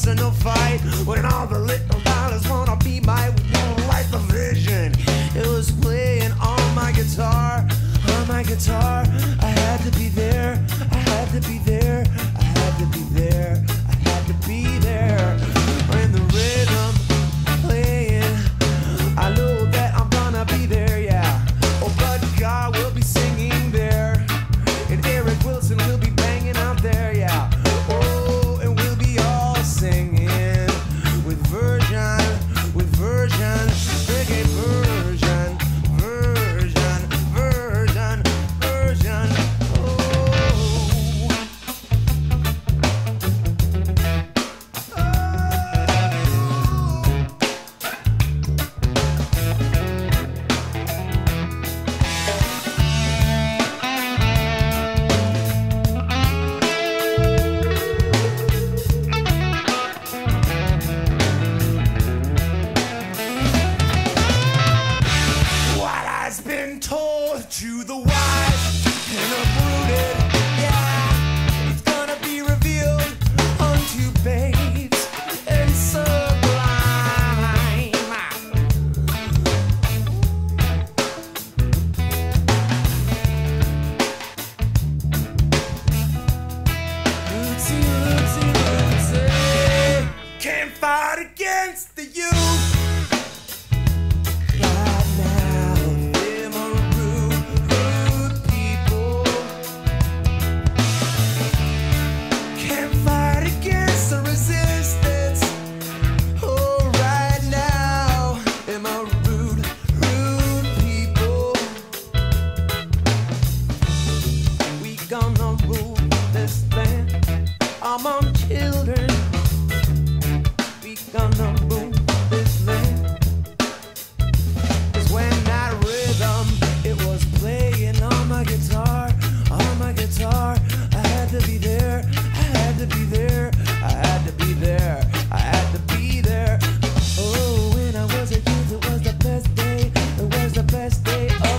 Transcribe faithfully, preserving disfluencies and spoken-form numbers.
fuss and no fight. When all the little dollars wanna be my one life of vision. It was playing on my guitar, on my guitar. I had to be there, I had to be there, I had to be there, I had to be there. When the rhythm playing, I know that I'm gonna be there, yeah. Oh, but God will be singing there, and Eric Wilson will be banging out there, yeah. Oh, and we'll be all singing with version, with version, reggae version, version, version, version. Been told to the wise and uprooted, yeah, it's gonna be revealed unto babes and sublime. Rootsy, rootsy, rootsy, can't fight against the youth. Gonna rule this land among children. We gonna rule this land. 'Cause when that rhythm, it was playing on my guitar, on my guitar, I had to be there, I had to be there, I had to be there, I had to be there. Oh, when I was a youth, it was the best day, it was the best day.